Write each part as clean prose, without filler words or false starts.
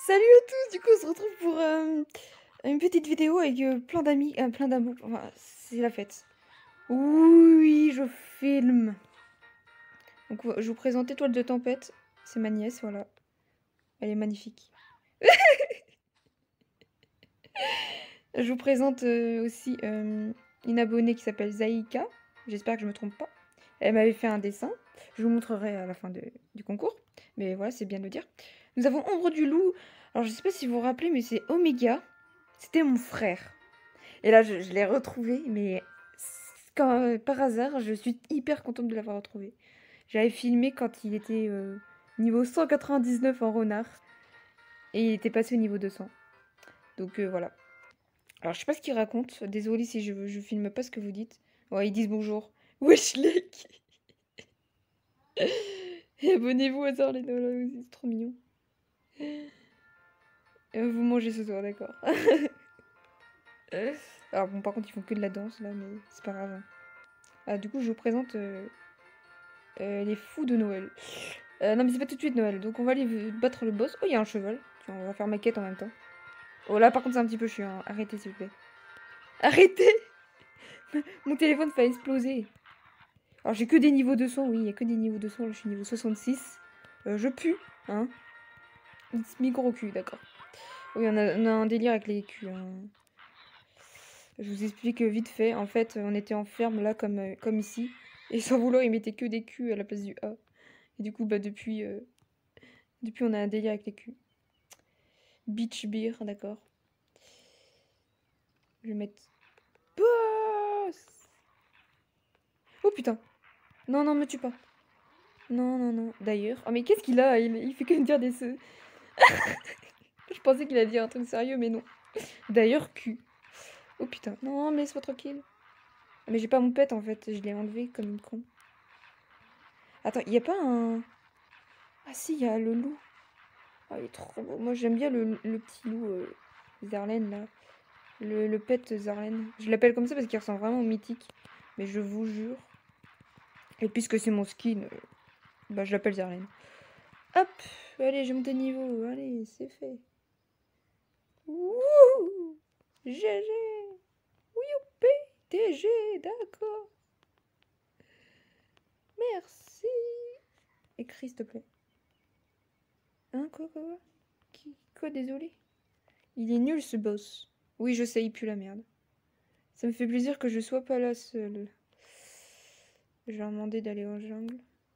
Salut à tous, du coup on se retrouve pour une petite vidéo avec plein d'amis, plein d'amour, enfin c'est la fête. Oui, je filme. Donc je vous présente Étoile de Tempête, c'est ma nièce, voilà. Elle est magnifique. Je vous présente aussi une abonnée qui s'appelle Zaïka, j'espère que je me trompe pas. Elle m'avait fait un dessin, je vous montrerai à la fin du concours, mais voilà, c'est bien de le dire. Nous avons Ombre du Loup, alors je sais pas si vous vous rappelez, mais c'est Oméga, c'était mon frère. Et là, je l'ai retrouvé, mais par hasard, je suis hyper contente de l'avoir retrouvé. J'avais filmé quand il était niveau 199 en renard, et il était passé au niveau 200. Donc voilà. Alors, je sais pas ce qu'il raconte. Désolée si je filme pas ce que vous dites. Ouais, ils disent bonjour. Wesh, Lek. Et abonnez-vous à Zarlene, c'est trop mignon. Vous mangez ce soir, d'accord. Alors bon, par contre, ils font que de la danse, là, mais c'est pas grave. Ah, du coup, je vous présente les fous de Noël. Non, mais c'est pas tout de suite Noël, donc on va aller battre le boss. Oh, il y a un cheval. Tiens, on va faire ma quête en même temps. Oh, là, par contre, c'est un petit peu chiant. Arrêtez, s'il vous plaît. Arrêtez. Mon téléphone fait exploser. Alors, j'ai que des niveaux 200, oui, il y a que des niveaux 200. Là, je suis niveau 66. Je pue, hein. It's me gros cul, d'accord. Oui, on a un délire avec les culs, hein. Je vous explique vite fait. En fait, on était en ferme, là, comme ici. Et sans vouloir, ils mettaient que des culs à la place du A. Et du coup, bah, depuis, on a un délire avec les culs. Beach beer, d'accord. Je vais mettre... Boss. Oh putain. Non, non, me tue pas. Non, non, non. D'ailleurs... Oh, mais qu'est-ce qu'il a il fait que me dire des... Je pensais qu'il allait dire un truc sérieux, mais non. D'ailleurs, cul. Oh putain. Non, mais laisse-moi tranquille. Ah, mais j'ai pas mon pet, en fait. Je l'ai enlevé comme une con. Attends, il y a pas un... Ah si, il y a le loup. Oh, il est trop beau. Moi, j'aime bien le petit loup Zarlene, là. Le pet Zarlene. Je l'appelle comme ça parce qu'il ressemble vraiment au mythique. Mais je vous jure. Et puisque c'est mon skin, bah je l'appelle Zarlene. Hop, allez, j'ai monté de niveau. Allez, c'est fait. Wouhou, GG. Youpi, TG, d'accord. Merci. Écris, s'il te plaît. Hein, quoi, désolé. Il est nul, ce boss. Oui, je sais, il pue la merde. Ça me fait plaisir que je sois pas là seule. Je vais leur demander d'aller en jungle.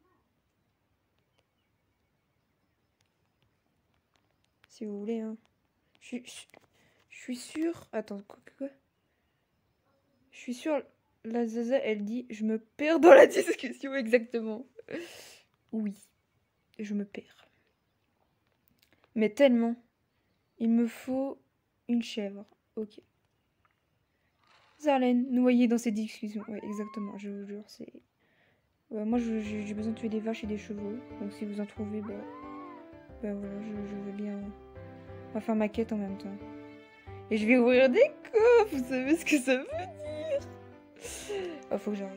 Si vous voulez, hein. Je suis sûre... Attends, quoi? Je suis sûre... La Zaza, elle dit « Je me perds dans la discussion, exactement. » Oui, je me perds. Mais tellement. Il me faut une chèvre. Ok. Zarlene, noyée dans ces discussions. Ouais, exactement, je vous jure, c'est... Ouais, moi, j'ai besoin de tuer des vaches et des chevaux. Donc si vous en trouvez, bah voilà, je veux bien... On va faire ma quête en même temps. Et je vais ouvrir des coffres, vous savez ce que ça veut dire? Oh, faut que j'arrête.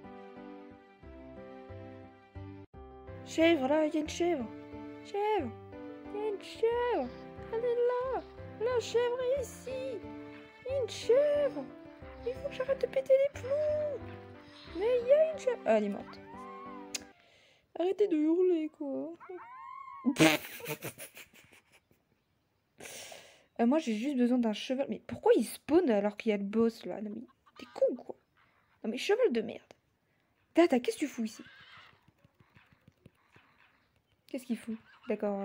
Chèvre, là, il y a une chèvre. Chèvre, il y a une chèvre. Elle est là. La chèvre est ici. Il y a une chèvre. Il faut que j'arrête de péter les plombs. Mais il y a une chèvre. Ah, elle est morte. Arrêtez de hurler, quoi. Moi, j'ai juste besoin d'un cheval. Mais pourquoi il spawn alors qu'il y a le boss, là? Non, mais t'es con, quoi. Non, mais cheval de merde. Tata, qu'est-ce que tu fous ici? Qu'est-ce qu'il fout? D'accord,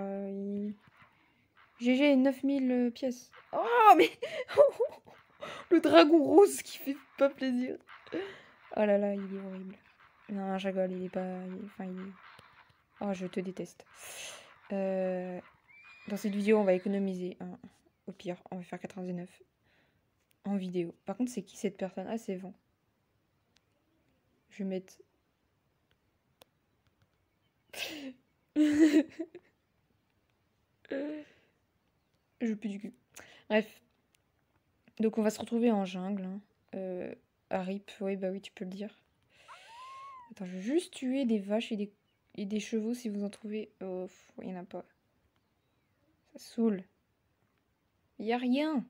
GG, 9000 pièces. Oh, mais... Le dragon rose qui fait pas plaisir. Oh là là, il est horrible. Non, je rigole, il est pas... Enfin, il est... Oh, je te déteste. Dans cette vidéo, on va économiser. Hein. Au pire, on va faire 99 en vidéo. Par contre, c'est qui cette personne? Ah, c'est Vent. Je vais mettre... Je pue du cul. Bref. Donc, on va se retrouver en jungle. Hein. À RIP, oui, bah oui, tu peux le dire. Attends, je vais juste tuer des vaches et des chevaux si vous en trouvez. Oh, il n'y en a pas. Ça saoule. Il y a rien.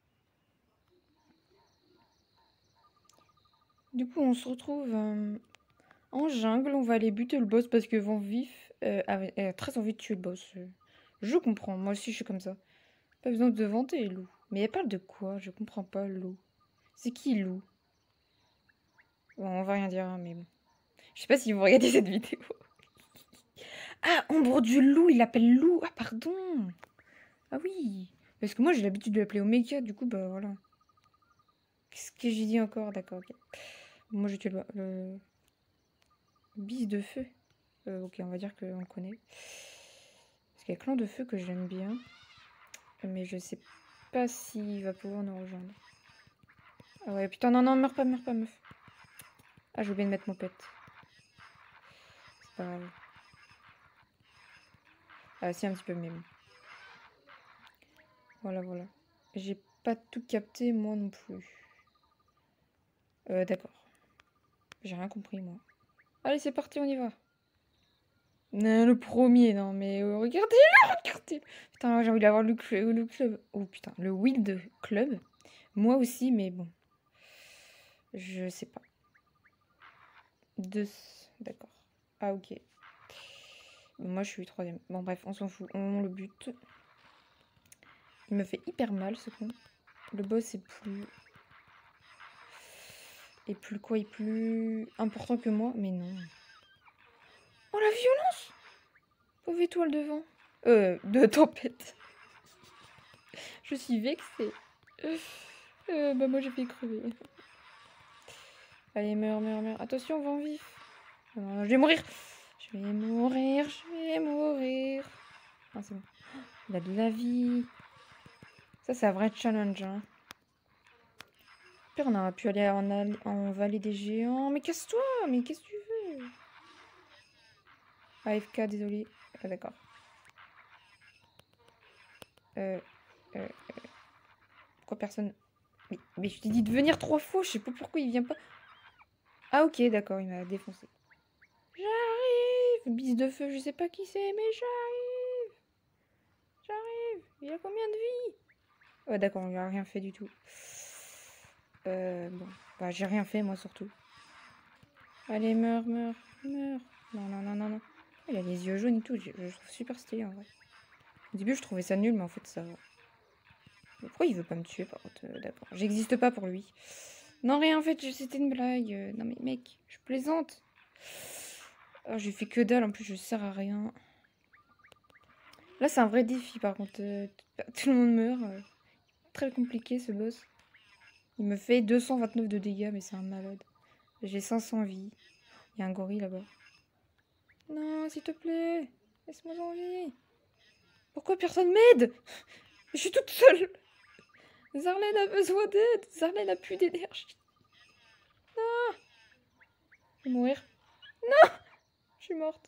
Du coup, on se retrouve en jungle. On va aller buter le boss parce que Vent Vif a très envie de tuer le boss. Je comprends. Moi aussi, je suis comme ça. Pas besoin de vanter, Lou. Mais elle parle de quoi? Je comprends pas, Lou. C'est qui, Lou? Bon, on va rien dire, hein, mais bon. Je sais pas si vous regardez cette vidéo. Ah, Ombre du Loup, il l'appelle Lou. Ah, pardon. Ah oui. Parce que moi, j'ai l'habitude de l'appeler Omega, du coup, bah voilà. Qu'est-ce que j'ai dit encore? D'accord, ok. Moi, j'ai tué le bis de feu. Ok, on va dire qu'on le connaît. Parce qu'il y a Clan de Feu que j'aime bien. Mais je sais pas s'il va pouvoir nous rejoindre. Ah ouais, putain, non, non, meurs pas, meuf. Ah, j'ai oublié de mettre mon pet. C'est pas grave. Ah, si, un petit peu, mais bon. Voilà. J'ai pas tout capté, moi non plus. D'accord. J'ai rien compris, moi. Allez, c'est parti, on y va. Le premier, non, mais regardez. Putain, j'ai envie d'avoir le club. Oh putain, le Wild Club. Moi aussi, mais bon. Je sais pas. D'accord. Ah, ok. Moi, je suis troisième. Bon, bref, on s'en fout. On le bute. Il me fait hyper mal, ce con. Le boss est plus... est plus important que moi. Mais non. Oh, la violence! Pauvre étoile de vent. De tempête. Je suis vexée. Bah moi, j'ai fait crever. Allez, meurs. Attention, Vent Vif. Je vais mourir. Je vais mourir. Ah, c'est bon. Il a de la vie. Ça, c'est un vrai challenge. Hein. Pire, on aurait pu aller en vallée des géants. Mais casse-toi. Mais qu'est-ce que tu veux? AFK, désolé. Ah, d'accord. Pourquoi personne... Mais je t'ai dit de venir 3 fois. Je sais pas pourquoi il vient pas. Ah, ok, d'accord. Il m'a défoncé. J'arrive. Bise de feu, je sais pas qui c'est, mais j'arrive. Il a combien de vie? Ouais, d'accord, on lui a rien fait du tout. Bon. Bah, j'ai rien fait, moi, surtout. Allez, meurs. Non. Il a les yeux jaunes et tout. Je trouve super stylé, en vrai. Au début, je trouvais ça nul, mais en fait, ça va. Mais pourquoi il veut pas me tuer, par contre? D'accord. J'existe pas pour lui. Non, rien, en fait, c'était une blague. Non, mais mec, je plaisante. Oh, j'ai fait que dalle, en plus, je sers à rien. Là, c'est un vrai défi, par contre. Tout le monde meurt. Très compliqué, ce boss. Il me fait 229 de dégâts, mais c'est un malade. J'ai 500 vies. Il y a un gorille là-bas. Non, s'il te plaît. Laisse-moi en vie. Pourquoi personne m'aide? Je suis toute seule. Zarlene a besoin d'aide. Zarlene a plus d'énergie. Non. Je vais mourir. Non. Je suis morte.